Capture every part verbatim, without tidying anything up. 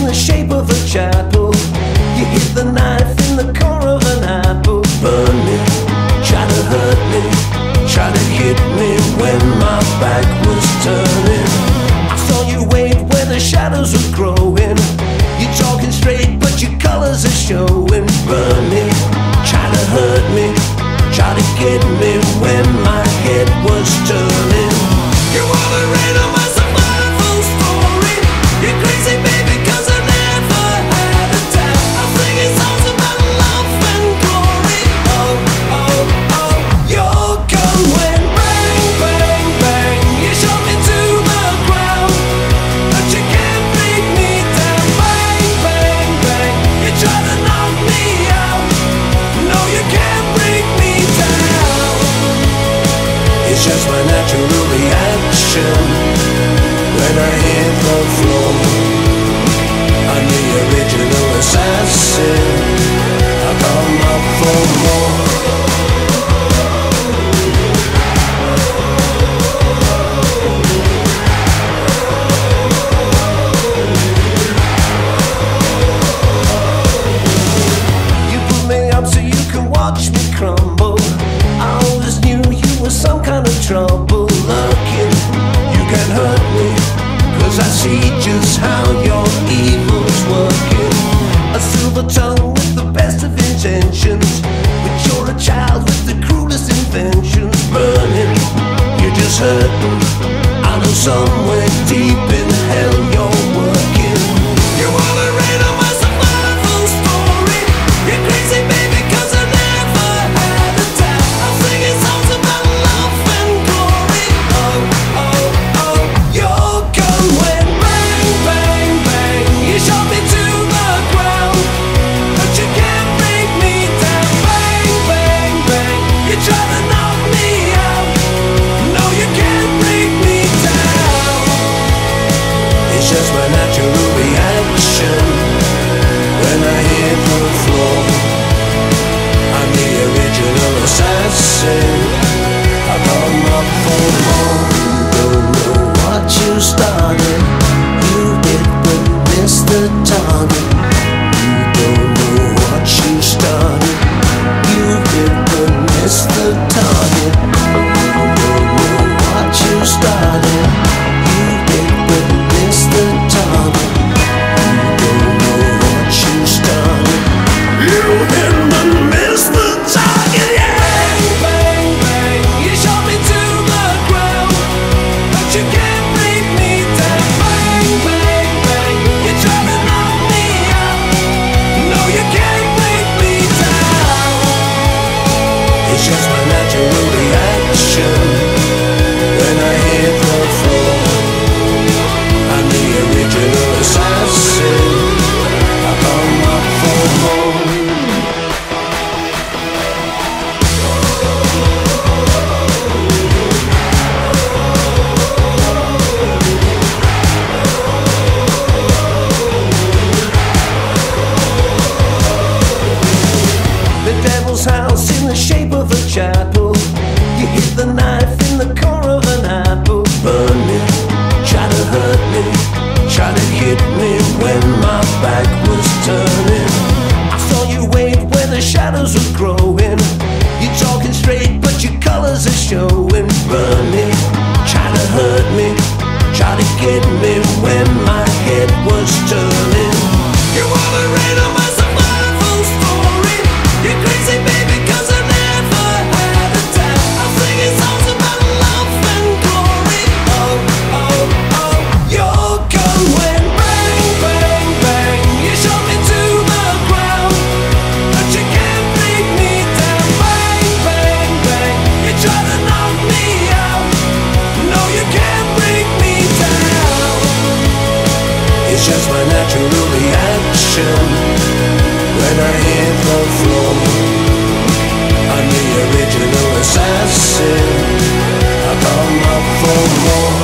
the shape of a chapel. You hit the knife in the core of an apple. Burn me, try to hurt me, try to hit me when my back was turning. I saw you wait where the shadows were growing. You're talking straight but your colors are showing. Burn me, try to hurt me, try to get me when my head was turning. You wanna read on my survival story? You're crazy baby cause I never had a doubt. I'm singing songs about love and glory. Oh, oh, oh, your gun went bang, bang, bang. You shot me to the ground, but you can't bring me down. Bang, bang, bang. You try to knock me out. No, you can't bring me down. It's just my natural reaction when I hit the floor. I'm the original assassin. I come up for more. You put me up so you can watch me crumble. I always knew you were some kind of trouble lurking. You can hurt me, cause I see just how your evil's working. A silver tongue with the best of intentions, but you're a child with the cruelest inventions. Burning, you're just hurting. I know somewhere deep in hell you're working. You wanna read on my survival story? You're crazy baby cause I never had a doubt. I'm singing songs about love and glory. Oh, oh, oh, your gun went bang, bang, bang. You shot me to the ground, but you can't bring me down. Bang, bang, bang. You try to knock me out. No, you can't bring me down. It's just my natural reaction when I hit the floor. I'm the original assassin. I come up for more. Don't know what you started. You hit but missed the target. You don't know what you started. You hit but missed the target. You don't know what you started. You hit but missed the target. You don't know what you started. You hit but missed the target. Yeah. Bang, bang, bang. You shot me to the ground, but you can't bring me down. Bang, bang, bang. You try to knock me out. No, you can't bring me down. It's just my natural reaction when I hit the floor. I'm the original assassin. I come up for more. The devil's house in the shape of a chapel. You hit the knife in the core of an apple. Burn me, try to hurt me, try to hit me when my back was turning. I saw you wait where the shadows were growing. You're talking straight but your colors are showing. Burn me, try to hurt me, try to get me when my head was turning. You wanna read on my survival story? You're crazy baby cause I never had a doubt. I'm singing songs about love and glory. Oh, oh, oh, your gun went bang, bang, bang. You shot me to the ground, but you can't bring me down. Bang, bang, bang. You try to knock me out. No, you can't bring me down. It's just my natural reaction when I hit the floor. I'm the original assassin. I come up for more.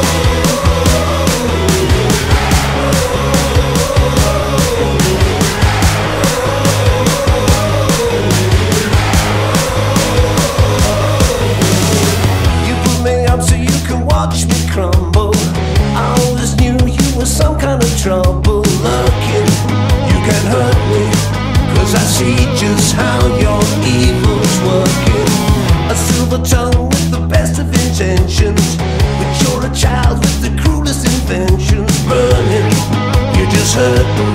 You put me up so you can watch me crumble. I always knew you were some kind of trouble. Love see just how your evil's working. A silver tongue with the best of intentions, but you're a child with the cruelest inventions. Burning, you just hurt